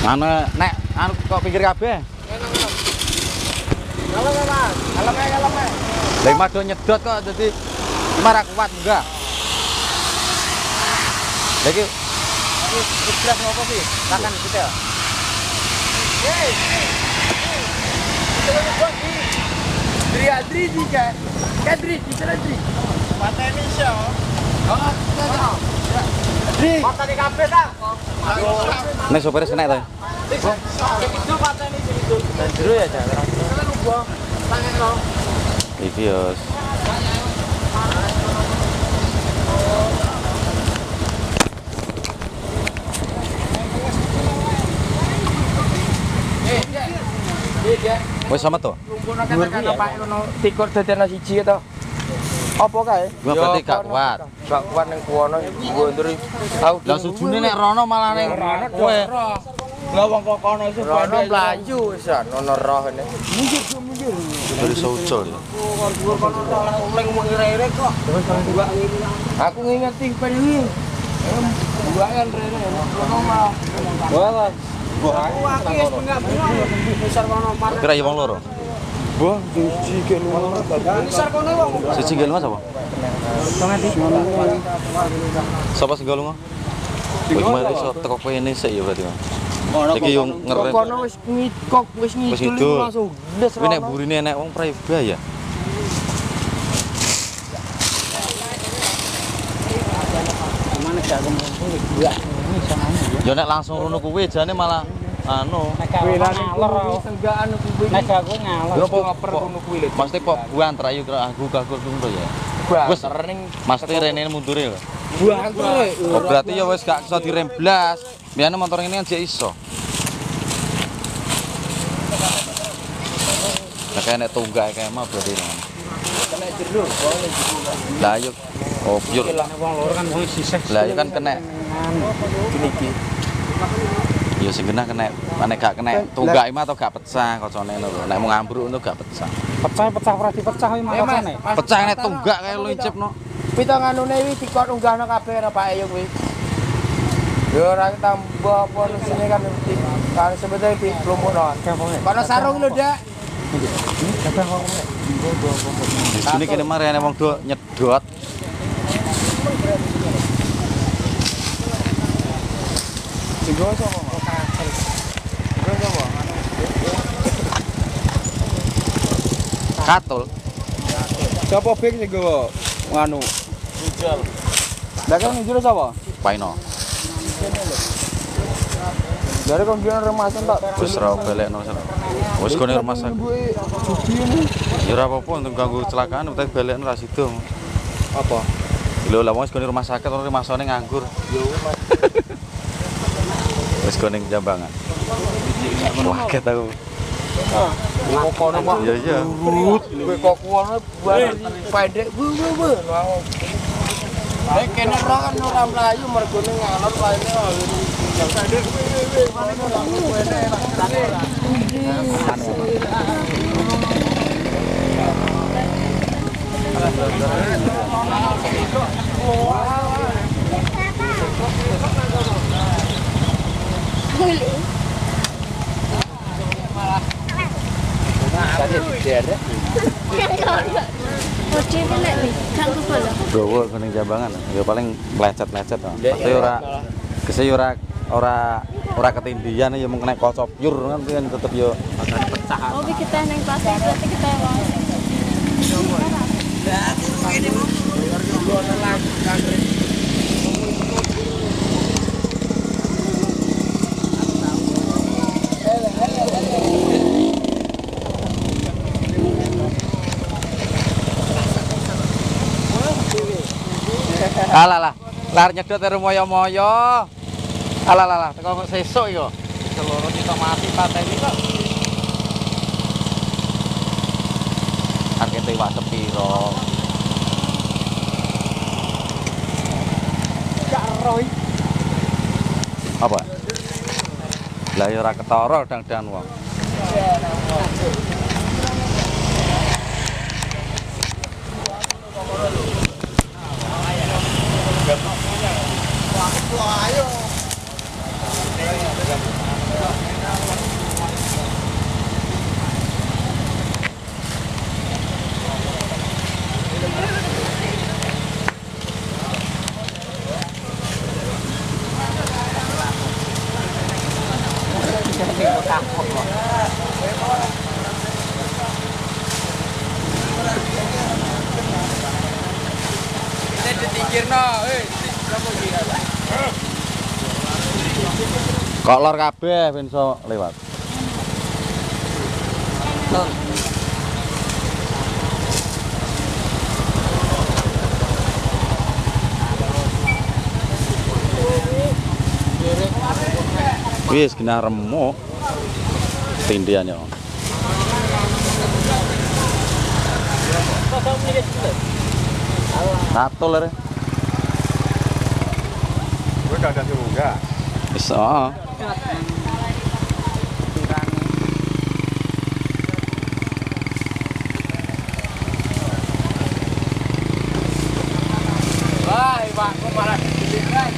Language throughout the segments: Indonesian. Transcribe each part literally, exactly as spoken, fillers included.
Mana nek anu kok pinggir kabeh? Kalau Mas, kalau me kalau me. Lah mado nyedot kok dadi marah kuat enggak? Lagi iki belas ngopo sih? Makan kita. Hei. Kita buat di Dri Adri juga. Kadri, kita Adri. Mata Indonesia. Oh, kita. Adri. Mata di kafe ta? Nek sopir kena ta? Itu mata ini itu. Dan jero ya, Cak. Kan lupa. Tangan lo. Iki yos. Wes sama to? Lumpuhna kata Pak ono tikor dadana siji to. Apa kae? Gua berarti gak kuat. Gak kuat ning kuwono nggo nduri. Aku Lah sujune nek rono malah ning kowe. Lah wong kok kono iso rono mlayu wisan ono roh ini. Mundur mundur. Dari saucol ya. Ning ngire-ire kok. Aku ngingeti penyi. Buakan rene ono malah. Wah. Aku akeh enggak besar kono mar. Kira ya wong loro. Wah, siji ke lunga. Besar kono wong. Siji gel Mas apa? Sapa sing golongo? Wis mari iso teko kene sik ya berarti. Iki yo ngeren. Kono wis ngikok, wis ngidul langsung ndes. Kuwi nek burine enek wong praiba ya. Mana gak ngomong enggak. Ya nek langsung rono kuwi jane malah anu. Kuwi lan ngalor enggak anu kuwi. Nek aku ngalor. Yo ngoper ngono kuwi lho. Mesti kok buanter ayo aku kagur ngono ya. Wis ning mesti rene mundure lho. Buanter. Oh berarti ya wis gak iso direm blas. Biasane motor ini kan jek iso. Nek nek tunggak kae mah berarti. Kena jeruk, boleh jeruk. Lah yo oh pure. Wong loro kan wong sisih. Lah yo kan kena iki. Ya sing genah kena, nek gak kena tunggak mah atau gak pecah kocone lho. Nek mau ngambruk ngono gak pecah. Pecah-pecah ora dipecah iki mah kocone. Pecah nek tunggak kae lincipno. Pita nganune iki dikon unggahno kabeh karo Pak Ayu kuwi. Yo ora tambah apa sini kan kan sebetulnya di lumpuhno. Kono sarung lho, Dak. Di sini kene mah rene wong do nyedot. Tiga sama. Tiga sama. Katul. Siapa big sing gowo nganu? Ujal. Lah kan njero sapa? Paino. Dari kon biyen remasan tak. Wis ra balekno sana. Wis kene rumah sakit. Ya ora apa-apa untuk ganggu kecelakaan tapi balekno ra sida. Apa? Lho lah wong wis kene rumah sakit ora masane nganggur. Yo Mas. Wis kene Jambangan. Wah ket aku. Kok kono Pak. Iya iya. Kowe kok kono buat pendek. Bu bu bu. Nek kene ora kan ora mlayu mergone ngalor lainnya. Pendek. Gowo kene Jambangan. Ya paling lecet-lecet to. Pasti ora kese ora ora ora ketindian ya mung kena kocop yur kan tetep yo pecah. Oh, kita neng pasar berarti kita wae. Ini mau Alah lah, lar nyedot karo moyo-moyo. Alah lah lah, teko sesuk iki kok. Seloro kita mati pateni kok. Hargane wak sepiro? Cak Roy. Apa? Lah ya ora ketara dang-dang wong. Ayo. cakep kok. Ini ditikirno, eh, kamu gila. Kok lor kabeh ben iso lewat. Wis kena remuk tindiannya. Satu lere. Gue udah ada juga. Wis heeh. Wah, Pak, kok malah dibilang.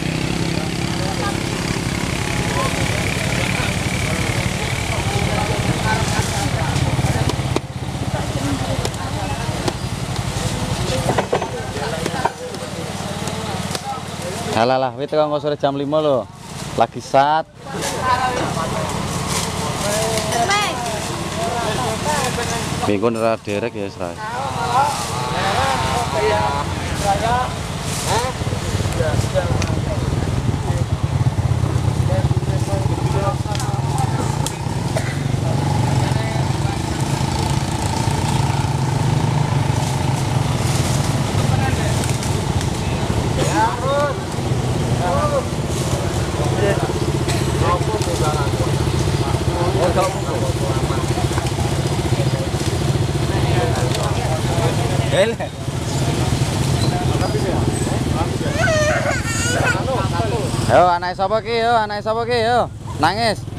Halah lah, wis tekan sore jam lima lho. Lagi sat. Minggu ora derek ya, Sra. Yo, anak sapa ki yo, anak sapa ki yo. Nangis.